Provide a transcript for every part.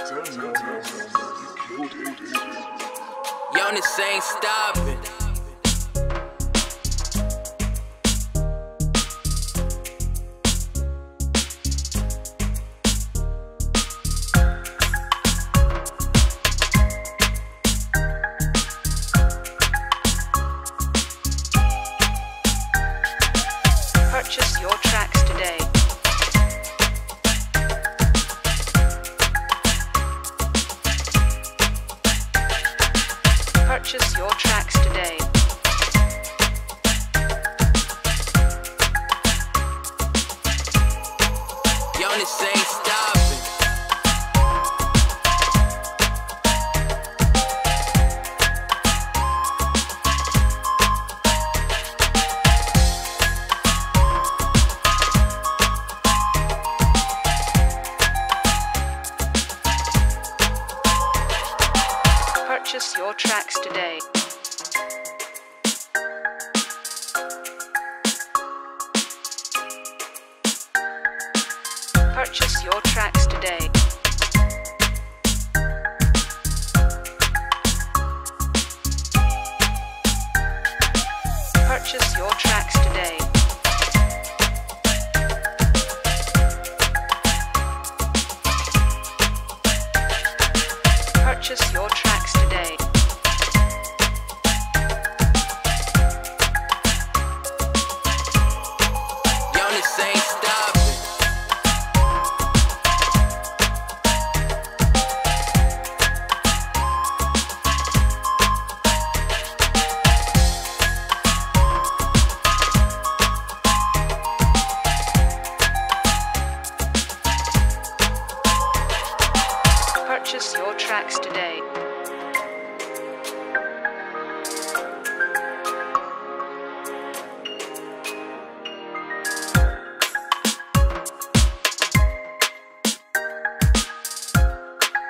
Yo, this ain't stopping. Purchase your tracks today. Purchase your tracks today. Yo, this ain't stopping. Purchase your tracks today. Purchase your tracks today. Purchase your tracks today. Purchase your tracks today. Yo, this ain't stopping. Purchase your tracks today.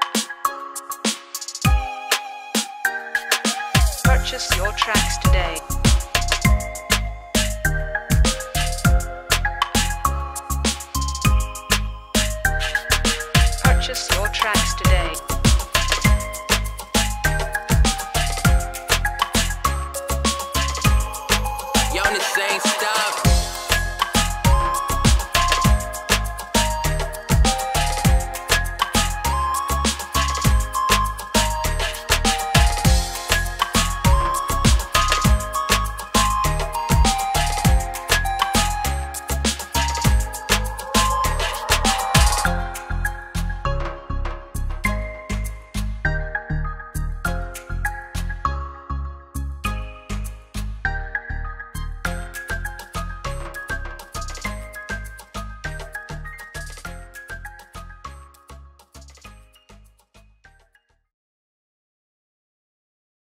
Purchase your tracks today.